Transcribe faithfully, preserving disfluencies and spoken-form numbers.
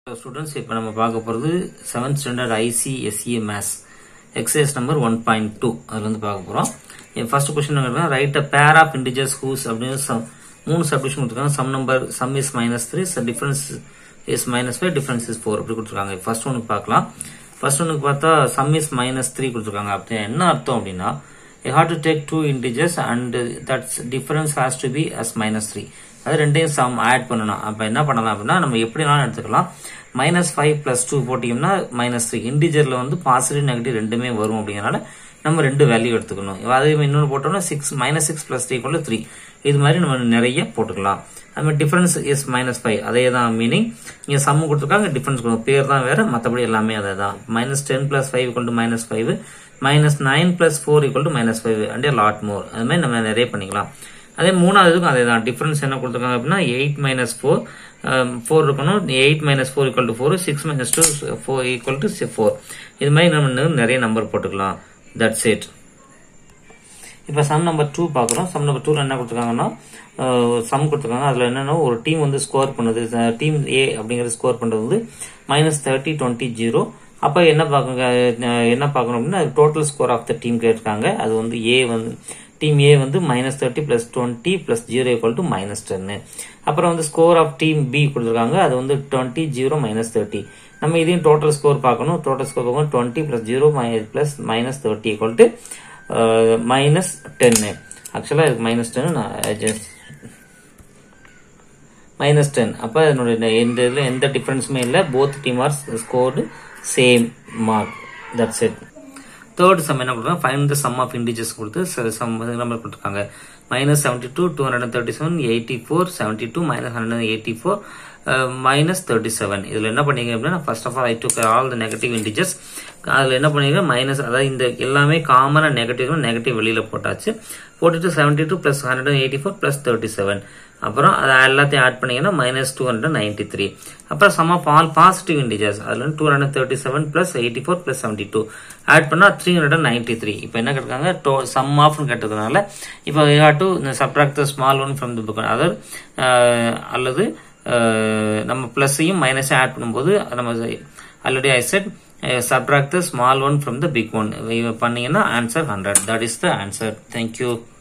Students, இப்போ நம்ம பார்க்க போறது seventh standard I C S E Maths exercise number one point two அதுல இருந்து பார்க்க போறோம். ஃபர்ஸ்ட் क्वेश्चन என்னன்னா write a pair of integers whose அப்படினு மூணு சப்டிவிஷன் கொடுத்திருக்காங்க. sum number sum is minus three, so difference is minus five, difference is four அப்படி கொடுத்திருக்காங்க. ஃபர்ஸ்ட் ஒன்னு பார்க்கலாம். ஃபர்ஸ்ட் ஒன்னு பார்த்தா sum is minus three கொடுத்திருக்காங்க. அப்ப என்ன அர்த்தம் அப்படினா you have to take two integers and that difference has to be as minus three. அது ரெண்டையும் சம் ஆட் பண்ணணும். அப்ப என்ன பண்ணலாம் அப்படின்னா நம்ம எப்படினாலும் எடுத்துக்கலாம். மைனஸ் ஃபைவ் பிளஸ் டூ போட்டீங்கன்னா மைனஸ் த்ரீ. இன்டிஜர்ல வந்து பாசிட்டிவ் நெகட்டிவ் ரெண்டுமே வரும் அப்படிங்கறனால நம்ம ரெண்டு வேல்யூ எடுத்துக்கணும். அதே இன்னொன்று போட்டோம்னா six minus six plus three equal three. இது மாதிரி நம்ம நிறைய போட்டுக்கலாம். நம்ம டிஃபரன்ஸ் இஸ் மைனஸ் ஃபைவ் அதே தான் மீனிங். இங்க சம் கொடுத்துருக்காங்க, டிஃபரன்ஸ் கொடுக்கும், பேர் தான் வேற, மற்றபடி எல்லாமே அதே தான். Minus ten plus five equal to minus five, minus nine plus four equal to minus five and lot more. அது மாதிரி நம்ம நிறைய பண்ணிக்கலாம். அதே மூணாவதுக்கும் அதே தான். டிஃபரன்ஸ் என்ன கொடுத்துருக்காங்க அப்படின்னா எயிட் மைனஸ் ஃபோர் ஃபோர் இருக்கணும். Eight minus four equal to four, six minus two four equal to four. இது மாதிரி நம்ம நிறைய நம்பர் போட்டுக்கலாம். That's it. இப்போ சம் நம்பர் டூ பார்க்குறோம். சம் நம்பர் டூல என்ன கொடுத்துருக்காங்கன்னா சம் கொடுத்துருக்காங்க. அதுல என்னன்னா ஒரு டீம் வந்து ஸ்கோர் பண்ணுது. டீம் ஏ அப்படிங்கிறது ஸ்கோர் பண்றது வந்து மைனஸ் தேர்ட்டி டுவெண்ட்டி ஜீரோ. அப்ப என்ன பார்க்க என்ன பார்க்கணும் அப்படின்னா total score of the team கேட்டிருக்காங்க. அது வந்து ஏ வந்து டீம் ஏ வந்து minus thirty plus twenty plus zero equal to minus டென்னு. அப்புறம் வந்து ஸ்கோர் ஆஃப் டீம் பி கொடுத்துருக்காங்க. அது வந்து டுவெண்ட்டி ஜீரோ மைனஸ் தேர்ட்டி. நம்ம இதையும் டோட்டல் ஸ்கோர் பார்க்கணும். டோட்டல் ஸ்கோர் பார்க்கணும் twenty plus zero plus minus thirty equal to minus டென்னு. ஆக்சுவலா இதுக்கு minus ten just minus ten. அப்ப என்னோட எந்த இதுல எந்த டிஃபரன்ஸுமே இல்லை. Both team are scored same mark. That's it. Third sum என்ன கொடுத்தாங்க, find the sum of integers கொடுத்து சம் நம்பர் கொடுத்துருக்காங்க. Minus seventy two, two hundred thirty seven, eighty four, seventy two, minus hundred eighty four, minus thirty seven. இதுல என்ன பண்ணீங்க அப்படின்னா first of all I took all the negative integers. அதுல என்ன பண்ணீங்க minus, அதாவது இந்த எல்லாமே காமனா நெகட்டிவ் நெகட்டிவ் வெளியில போட்டாச்சு. போட்டுட்டு seventy two plus hundred eighty four plus thirty seven. அப்புறம் அதை எல்லாத்தையும் ஆட் பண்ணீங்கன்னா minus two hundred ninety three. அப்புறம் sum of all positive integers அதுல two hundred thirty seven plus eighty four plus seventy two add பண்ணா three hundred ninety three. இப்போ என்ன கேட்காங்க சம் ஆஃப் கேட்டதுனால இப்போ you have to subtract the small one from the big. அதாவது அல்லது நம்ம பிளஸையும் மைனஸையும் ஆட் பண்ணும்போது நம்ம already I said subtract the small one from the big one பண்ணீங்கன்னா answer hundred. That is the answer. Thank you.